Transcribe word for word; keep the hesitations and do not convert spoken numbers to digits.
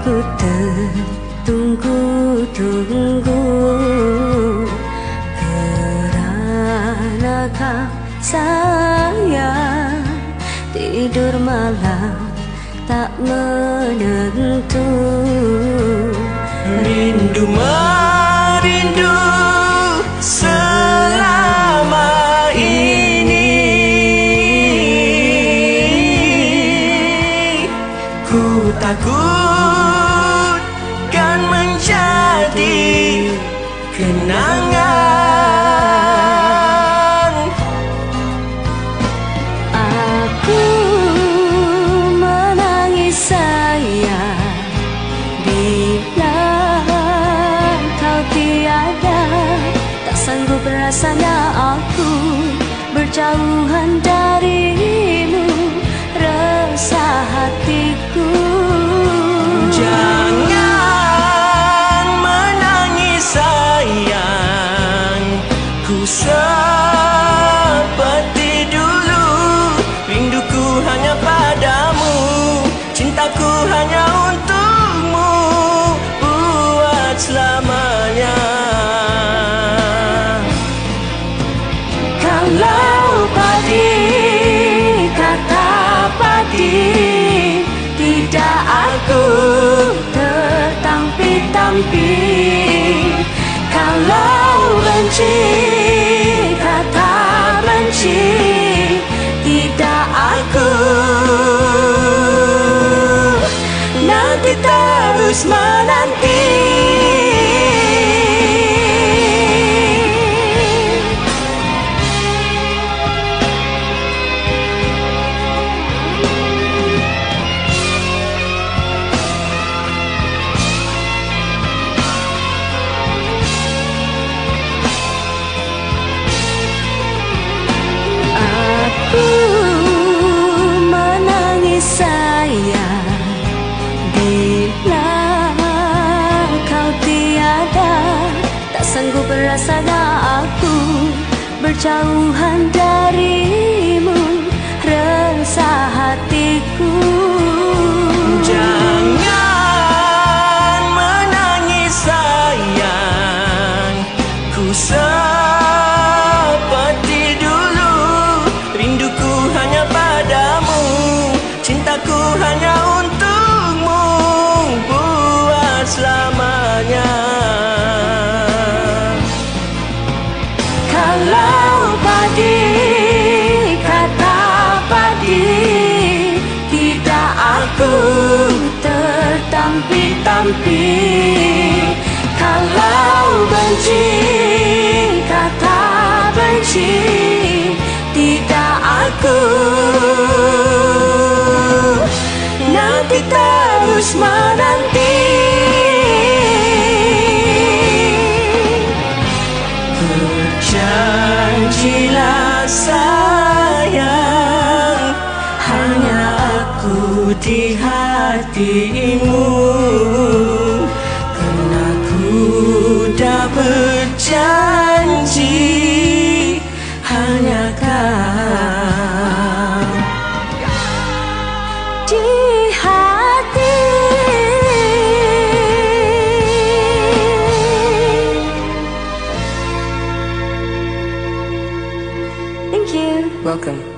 Ku tertunggu-tunggu kerana kau sayang. Tidur malam tak menentu, rindu merindu selama ini. Ku takut kan menjadi kenangan. Aku menangis sayang bila kau tiada. Tak sanggup rasanya aku berjauhan darimu, resah hatiku. Jangan menangis sayang, ku seperti dulu. Rinduku hanya padamu, cintaku hanya untukmu, buat selamanya. Kalau padi kata padi, tidak aku tertampi-tampi. Kalau benci kata benci, tidak aku nanti terus menanti. Aku menangis sayang bila kau tiada. Tak sanggup rasanya aku berjauhan darimu, resah hatiku. Jangan menangis sayang, ku seperti dulu. Rinduku hanya padamu, cintaku hanya untukmu, buat selamanya. Kalau padi kata padi, tidak aku tertampi-tampi. Kalau benci kata benci, tidak aku nanti terus menanti. Berjanjilah sayang, hanya aku di hatimu, karena ku dah berjanji hanya kau Di hati. Thank you. Welcome.